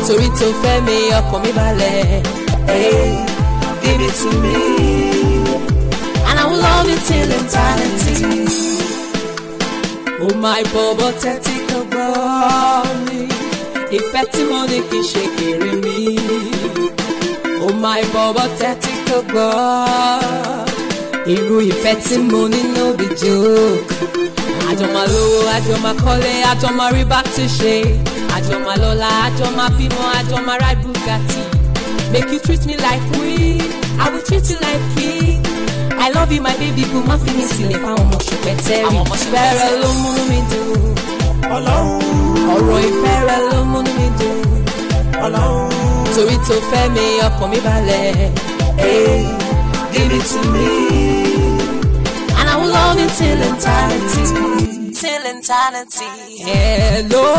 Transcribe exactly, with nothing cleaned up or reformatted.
torí tó fẹ́ mi ọkàn mi balẹ̀. Hey, give it to me, and I will love you till eternity. Oh my bọ̀bọ̀ tẹ́tí kan gbọ́ mi, ìfẹ́ tí mo ní kì í ṣe kéré mi. Oh my bọ̀bọ̀ tẹ́tí kan gbọ́, irú ìfẹ́ tí mo ní no be joke. Àjọ máa lówó, àjọ máa kọ́lé, àjọ máa rí bá ti ṣe. Àjọ máa lọ́lá, àjọ máa bímọ, àjọ máa ride Bugatti. Make you treat me like queen, I will treat you like king. I love you my baby boo, má fi mi sílẹ̀ fáwọn ọmọ ṣùpẹ̀tẹ́rì. Ìfẹ́ rẹ ló múnú mi dùn. Ọ̀rọ̀ ìfẹ́ rẹ ló múnú mi dùn. Torí tó fẹ́ mi ọkàn mi balẹ̀. Hey, give it to me, and I will love you till eternity. Till eternity. Hello,